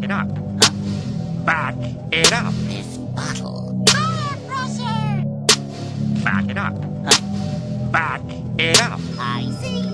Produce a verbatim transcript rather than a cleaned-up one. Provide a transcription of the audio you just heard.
it up. Huh? Back it up. This bottle. Fire brusher! Back it up. Huh? Back it up. I see